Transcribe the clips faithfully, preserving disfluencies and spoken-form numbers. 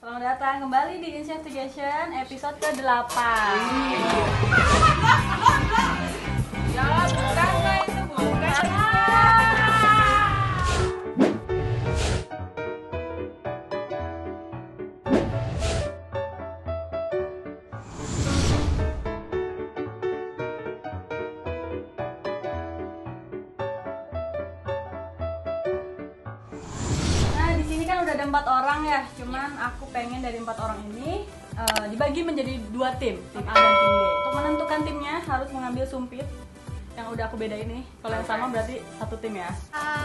Selamat datang kembali di Investigation episode ke delapan. Ya, bukan lah itu, bukan. Udah ada empat orang ya, cuman aku pengen dari empat orang ini uh, dibagi menjadi dua tim, tim A dan tim B. Untuk menentukan timnya harus mengambil sumpit yang udah aku bedain nih. Kalau yang sama berarti satu tim ya.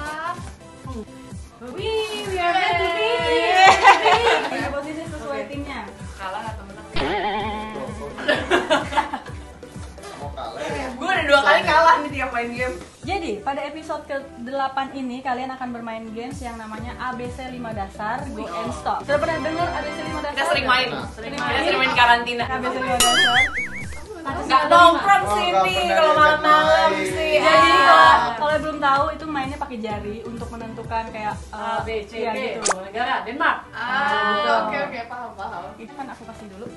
Wih, we are ready to be. Pilih posisi sesuai timnya. Kalah atau menang? Mau kalah ya? Gue udah dua kali kalah nih tiap main game. Jadi, pada episode ke delapan ini kalian akan bermain games yang namanya A B C lima dasar, Go and Stop. Sudah pernah dengar A B C lima dasar? Kita sering main, Sering kita main. sering main karantina. A B C lima dasar. Nggak nongkrong Oh, sih nggak nih pernah kalau diajak malam-malam main. sih. Jadi Ah. kalau kalau belum tahu itu mainnya pakai jari untuk menentukan kayak A, uh, B, C, iya, D, gitu. negara, Denmark. Ah, oke oke, paham paham. Itu kan aku kasih dulu.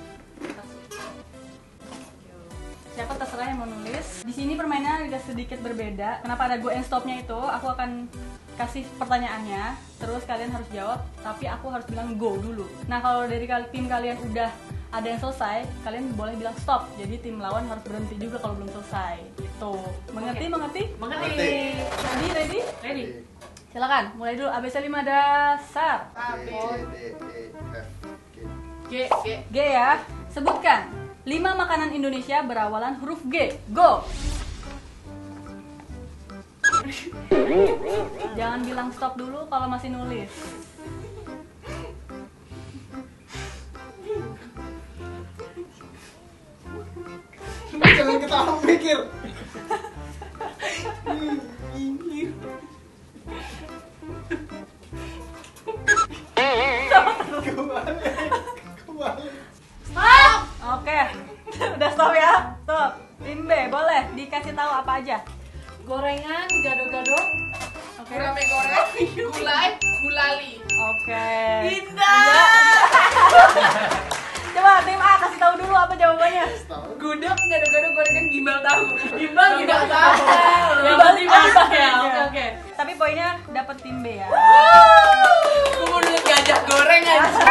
Siapa terserah yang mau nulis. Di sini permainannya agak sedikit berbeda. Kenapa ada go and stop-nya itu? Aku akan kasih pertanyaannya, terus kalian harus jawab, tapi aku harus bilang go dulu. Nah, kalau dari kal- tim kalian udah ada yang selesai, kalian boleh bilang stop. Jadi tim lawan harus berhenti juga kalau belum selesai. Itu. Mengerti? Mengerti? Mengerti. Ready? Ready? Ready. Silakan, mulai dulu A B C lima dasar. A, B, C, D, E, F, G. G, G. G ya. Sebutkan lima makanan Indonesia berawalan huruf G. Go. Jangan bilang stop dulu kalau masih nulis. Jangan ketawa mikir. Kembali, kembali. Oke. Udah stop ya? Stop. Tim B boleh dikasih tahu apa aja. Gorengan, gado-gado. Oke. Gurame goreng, gulai, gulali. Oke. Indah. Coba tim A kasih tahu dulu apa jawabannya. Gudeg, gado-gado, gorengan, gimbal tahu. Gimbal, gimbal tahu. Gimbal Gimbal tahu. ya. Oke, oke. Tapi poinnya dapat tim B ya. Gue mau nulis gajah goreng aja.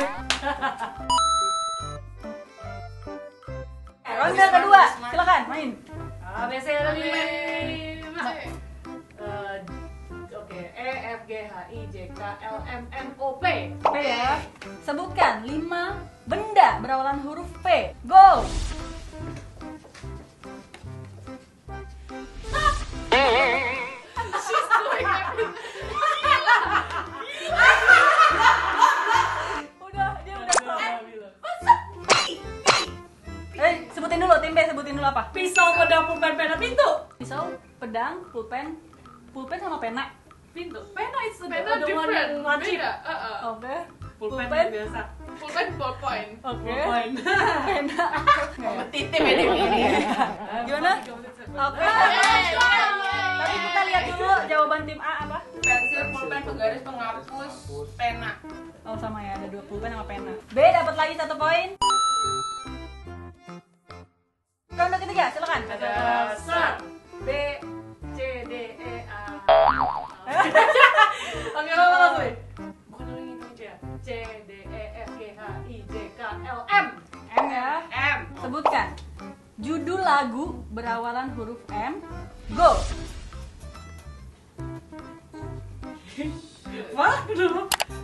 Ronde kedua, silakan main. A, B, C, lima. Eh, Oke, E, F, G, H, I, J, K, L, M, N, O, P. P ya. Sebutkan lima benda berawalan huruf P. Go. Udah, dia udah stop. Eh, sebutin dulu tim B, sebutin dulu apa? Pisau, pedang, pulpen, pena, pintu. Pisau, pedang, pulpen, pulpen sama pena. Pintu. Pena itu Pena ada different, warna lancip. beda. Heeh. Oke. Pulpen Pulpen. biasa. Pulpen ballpoint. Oke. Pulpen. Pena. Kompetitif ya dia begini. Gimana? Oke. Tapi kita lihat dulu jawaban tim A apa? Pensil, pulpen, penggaris, penghapus, pena. Oh sama ya, ada dua pulpen sama pena. B dapat lagi satu poin. Ronde ketiga, silakan. Dasar. B, C, D, E, A. Oke, lama langsung. Bukan orang itu aja. C, D, E, F, G, H, I, J, K, L, M. M ya. M. Sebutkan judul lagu berawalan huruf M. Go. Wah, dulu.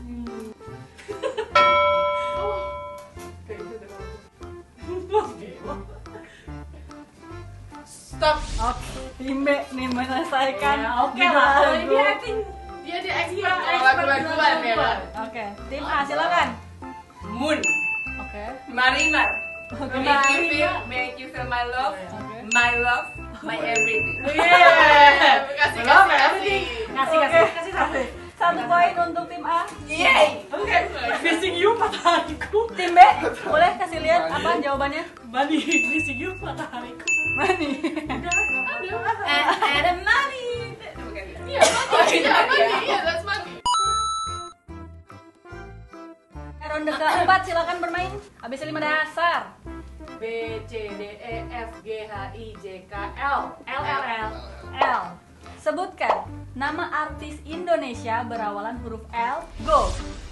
Stop. Oke, tim B nih menyelesaikan. Ya, oke judul lah. lagu. Dia acting. Dia di expert Iya, kalau expert lagu-laguan ya kan. Oke, tim A silakan. Moon. Oke. Marimar. Oke. Make you feel, make you feel my love, Oke. my love, my everything. Yeah. Kasih Love kasih everything. kasih. Kasih, Oke. kasih, kasih satu. Satu poin untuk tim A. Yeay. Oke. Missing you matahariku. Tim B, boleh kasih lihat apa jawabannya? Money, missing you matahariku. Money. And, and the money. Bukan. Iya, money. Iya, money. Iya, that's money. ronde keempat, silakan bermain. A B C lima dasar. B C D E F G H I J K L L L L. L. Sebutkan nama artis Indonesia berawalan huruf L. Go.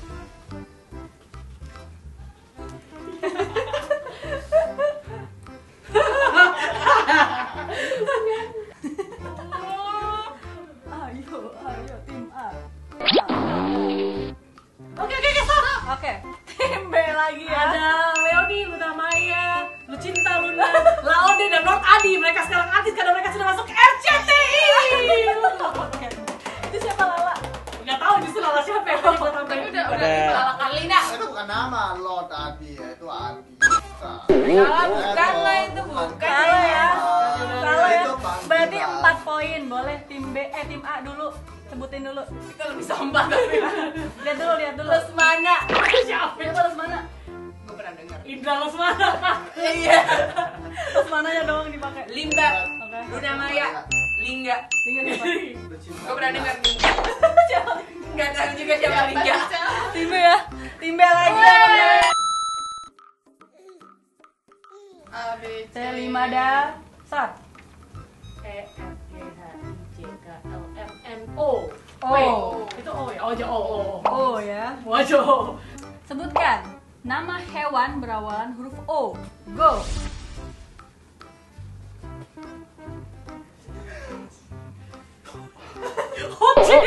Ayo, ayo tim A. Oke oke oke stop. Oke, tim B lagi ya. Ada Leoni, Luna Maya, Lucinta Luna, Laode dan North Adi. Mereka sekarang artis karena mereka sudah masuk R C T I. Oke. Itu siapa Lala? Nggak tahu justru Lala siapa ya? Tadi gua tambahin. Udah udah Lala Karlina. Itu bukan nama lo tadi ya, itu Adi. Salah, bukan lah itu bukan. Salah ya. Salah ya. Itu panggilan. Berarti empat poin. Boleh tim B eh tim A dulu. Sebutin dulu. Kita lebih sombong tapi. Lihat dulu, lihat dulu. Lesmana. Siapa? Siapa Lesmana? Gue pernah dengar. Indra Lesmana. Iya. Lesmananya doang dipakai. Limba. Oke. Luna Maya. Lingga. Tinggal siapa? Gue pernah dengar Lingga. Nggak tahu juga siapa Lingga. Tim B ya. Tim B lagi. A B C lima dasar. E F G H I J K L M N O. O. Itu O ya? Oh aja O O. O ya. O aja O. Sebutkan nama hewan berawalan huruf O. Go. Hocit.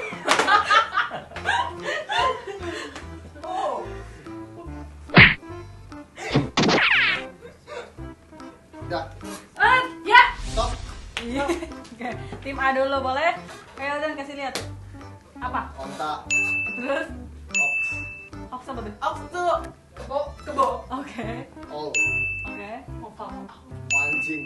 Udah, Ah, ya. stop. Oke, tim A dulu boleh? Ayo dan kasih lihat. Apa? Onta. Terus Ox. Ox apa tuh? Ox tuh kebo kebo. Oke. Ol. Oke. Apa? Anjing.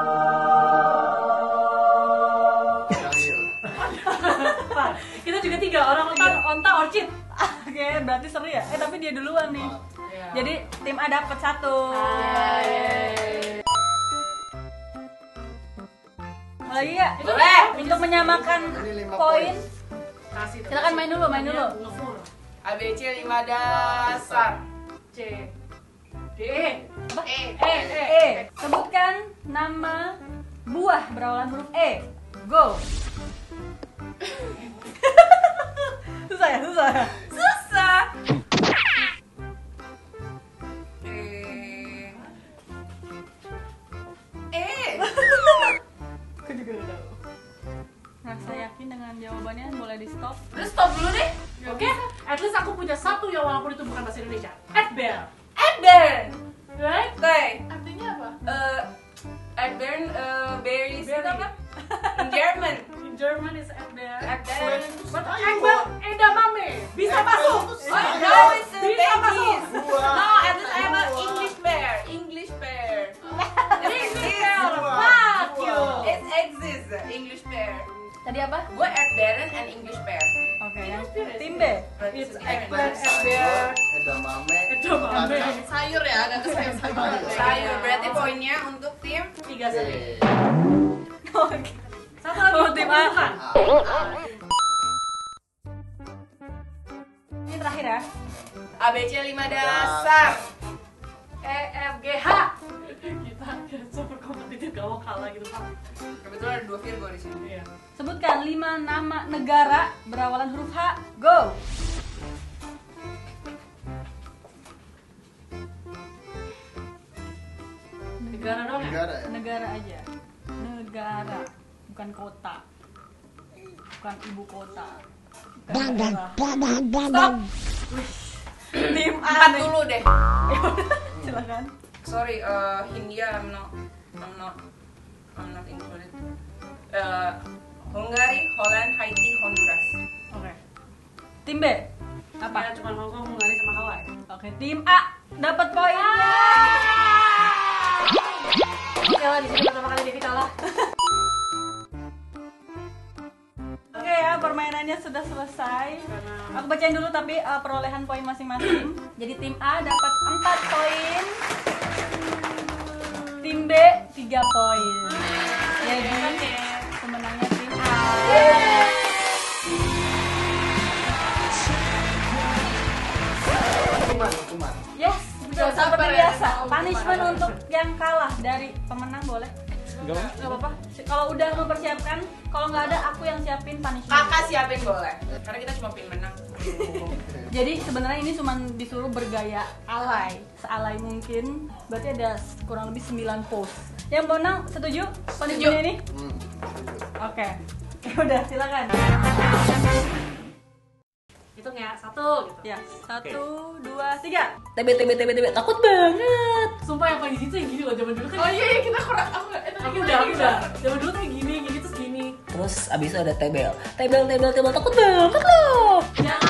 Daniel. Kita juga tiga orang onta onta orchid. Oke, berarti seru ya? Eh tapi dia duluan nih. Jadi tim A dapat satu. Yeay. Mau lagi ya? Boleh. Untuk menyamakan Ini lima poin, Kasih. silakan main dulu, main dulu. Ngefur. A B C lima dasar. C D E. Apa? E E E. E. Sebutkan nama buah berawalan huruf E. Go. Susah ya, susah ya. Susah. Eh. Eh. Aku juga udah tahu. Rasa yakin dengan jawabannya, boleh di stop. Terus stop dulu deh. Oke, at least aku punya satu ya walaupun itu bukan bahasa Indonesia. Adbear. Adbern. Right? Oke. Artinya apa? Eh, Adbern eh berries itu Berry. apa? In German. In German is Adbear. Adbern. But Adbear edamame. Bisa masuk. Oh no, it's a Bisa masuk. veggies. Buah. No, at least I have an English bear. English bear. It exists. Fuck you. It exists. English bear. Tadi apa? Gue Adbern and English bear. Oke, yang tim B. It's It's Adbear, Adbern. Adbear. Edamame. Edamame. Kacang. Sayur ya, ada sayur-sayur. Sayur. Berarti poinnya untuk tim Tiga seri. Eh, Oke. Satu lagi Oh, untuk tim A. menentukan. Ini terakhir ya. A B C lima dasar. E F G H. Kita super kompetitif gak mau kalah gitu Pak. Kebetulan ada dua Virgo di sini. Iya. Sebutkan lima nama negara berawalan huruf H. Go. Negara dong ya? Negara ya? Negara aja. Negara, bukan kota. Bukan ibu kota. Bukan daerah. Stop. Tim A Empat nih. dulu deh. Silakan. Sorry, uh, Hindia I'm not, I'm not, I'm not included. Uh, Hungary, Holland, Haiti, Honduras. Oke. Tim B. Apa? Ya cuma Hong Kong, Hungary sama Hawaii. Oke, tim A dapat poin. Oke lah, di sini pertama kali Devi kalah. Oke ya, permainannya sudah selesai. Aku bacain dulu tapi uh, perolehan poin masing-masing. Jadi tim A dapat empat poin. Tim B tiga poin. Jadi pemenangnya tim A. punishment untuk yang kalah dari pemenang boleh? Enggak apa? Gak apa-apa. Kalau udah mempersiapkan, kalau nggak ada aku yang siapin punishment. Kakak siapin boleh. Karena kita cuma pin menang. Jadi sebenarnya ini cuma disuruh bergaya alay, sealay mungkin. Berarti ada kurang lebih sembilan pose. Yang menang setuju punishment ini? Hmm. Oke. Ya udah, silakan. Hitung ya, satu gitu. Ya, satu, dua, tiga. T B T B T B T B takut banget. Sumpah yang paling di situ yang gini loh, zaman dulu kan. Oh iya, iya kita kurang. Aku nggak. itu Aku kita udah, aku bisa. udah. Zaman dulu tuh gini, gini terus gini. Terus abis itu ada tebel, tebel tebel tebel takut banget loh. Jangan